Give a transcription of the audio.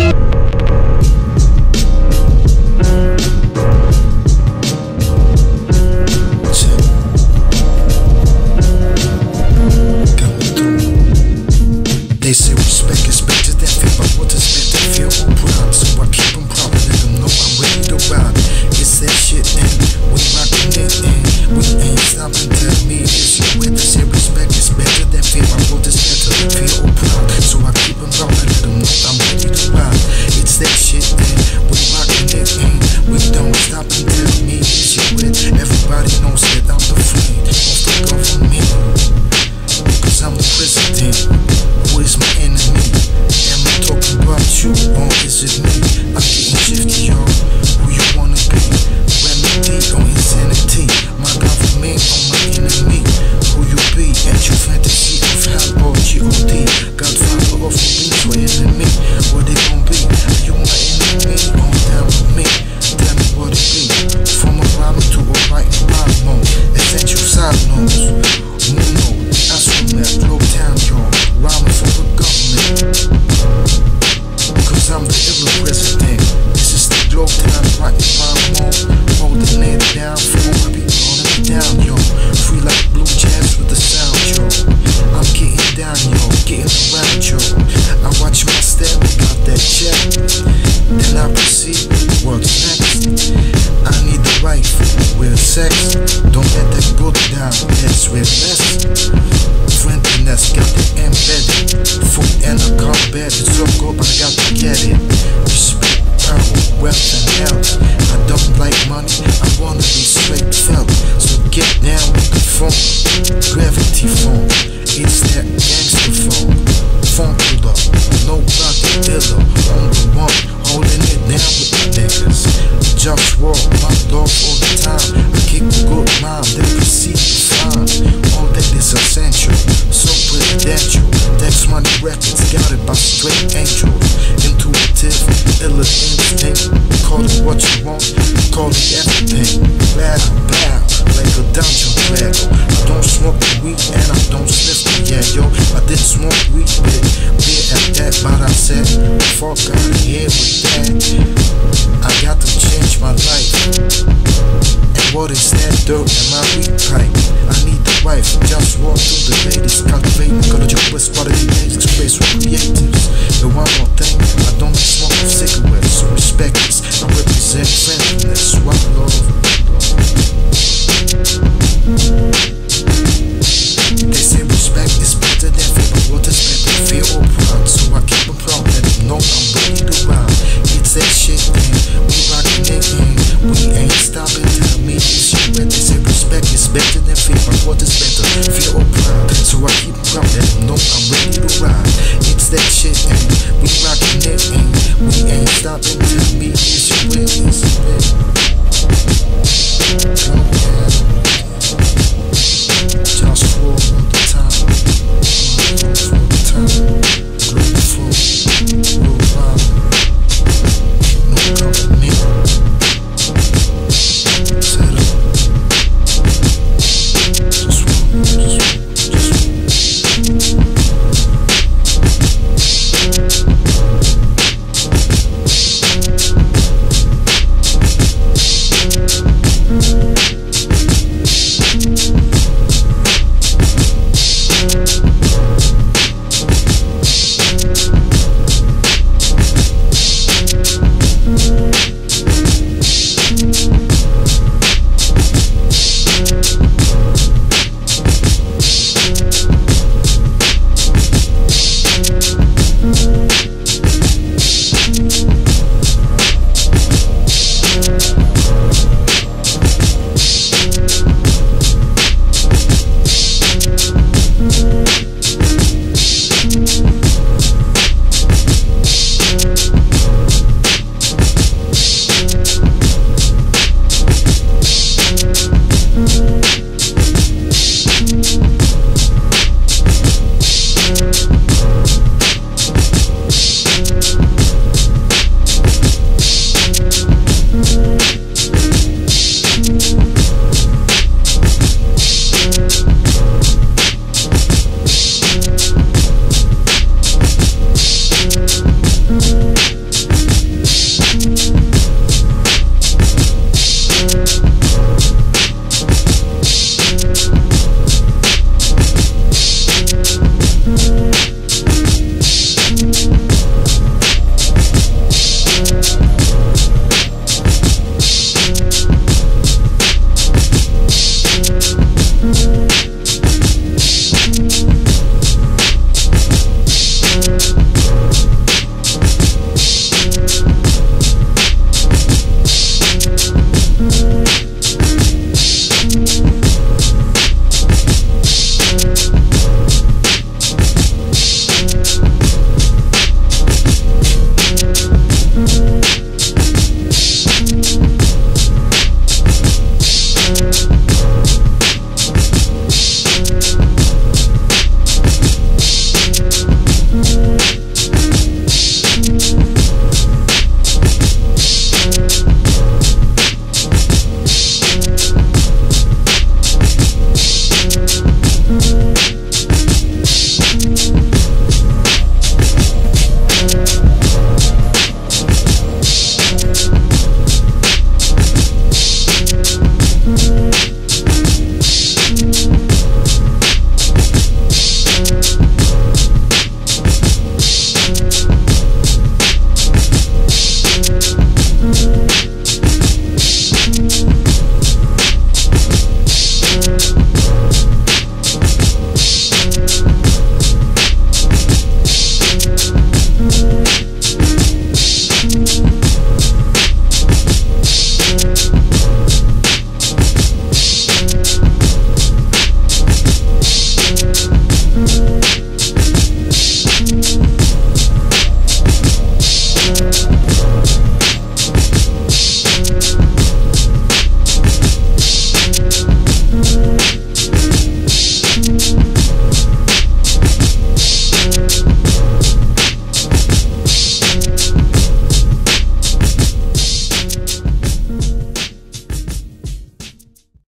They say respect is better than fear, but what is better fear or pride? So I keep them proud and let them know I'm ready to ride. It's that shit and we rockin' it and we ain't stopping. Tell me is you with. They say respect is better than fear, but what is better than fear or pride? So I keep them proud and let them know I'm ready to ride. It's that shit and we rockin' it and we don't stop. And tell me is you with. Everybody knows that I'm the friend of the government, cause I'm the president. Who is my enemy? Am I talking about you or is it me? I'm getting shifty, y'all. Who you wanna be? Remedy on insanity. My government on my enemy. Who you be? Ain't you fantasy of hell or G.O.D? Godfather of the beats for enemy. What they gon' be? Are you my enemy or down with me? Tell me what it be. From a rhyme to a right rhyme mode. Essential side notes. Muno, that's from that glow town, y'all. Rhyming for the government, cause I'm the illa president. This is the glow town, right rhyme mode. Holding it down, for my people holding it down, yo. Free like blue jazz with the sound, yo. I'm getting down, yo, getting around, yo. I watch my step, got that check. Then I proceed, what's next? I need the wife, with sex. Don't let that go down, let's with less. Friendliness, got it embedded. Food and a combat, it's so good, but I got to get it. Respect, power, wealth and health. I don't like money, I wanna be straight felt. So get down with the phone, gravity phone. It's that gangster phone. Funkula, nobody iller. On the one, holding it down with the niggas. JustWar, my dog all the time. I kick a good rhyme, then proceed to find all that is essential. So presidential, Dex Money Records, got it by straight angels. Intuitive, illa instinct. Call it what you want, call it everything. Bow, bow, like a dungeon dragger. I don't smoke the weed and I don't sniff the yeah, yo. I did smoke weed, but beer at that, but I said, fuck out of here with that. I got to change my life. And what is that dirt in my weed pipe? I need the wife, just walk through the ladies, cultivating ecological best quality basics, space for creatives. And one more thing, I don't smoke cigarettes, so respect this. I represent friendliness, OneLove. They say respect is better than fear, but what is better, fear or pride? So I keep them proud, let them know I'm ready to ride. It's that shit, and we rockin' it, and we ain't stopping. Tell me it's you, and they say respect is better than fear, but what is better, fear or pride? So I keep them proud, let them know I'm ready to ride. It's that shit, and we rockin' it, and we ain't stopping. Tell me